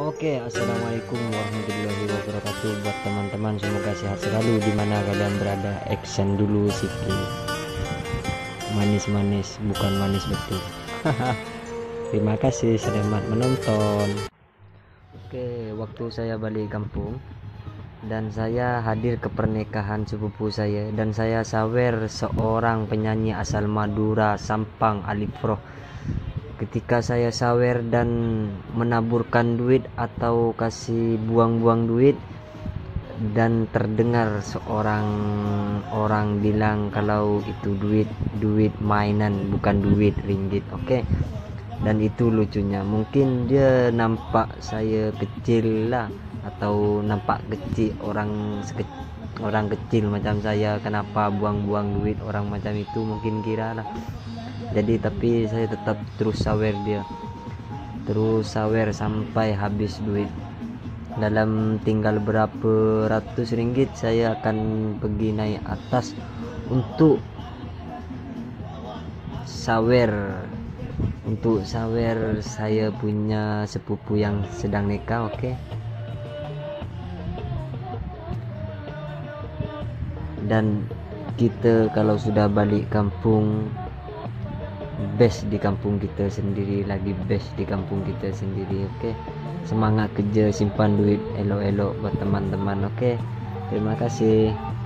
Oke, assalamualaikum warahmatullahi wabarakatuh buat teman-teman, semoga sehat selalu di mana kalian berada. Action dulu sikit, manis-manis bukan manis betul. Terima kasih, selamat menonton. Oke, waktu saya balik kampung dan saya hadir ke pernikahan sepupu saya, dan saya sawer seorang penyanyi asal Madura, Sampang Alifroh. Ketika saya sawer dan menaburkan duit atau kasih buang-buang duit, dan terdengar seorang orang bilang kalau itu duit mainan, bukan duit ringgit. Oke. Dan itu lucunya, mungkin dia nampak saya kecil lah, atau nampak kecil, orang kecil macam saya, kenapa buang-buang duit orang macam itu, mungkin kira lah. Jadi tapi saya tetap terus sawer dia, terus sawer sampai habis duit. Dalam tinggal berapa ratus ringgit saya akan pergi naik atas untuk sawer saya punya sepupu yang sedang nikah. Oke. Dan kita kalau sudah balik kampung, best di kampung kita sendiri, lagi best di kampung kita sendiri. Oke. Semangat kerja, simpan duit elok-elok buat teman-teman. Oke. Terima kasih.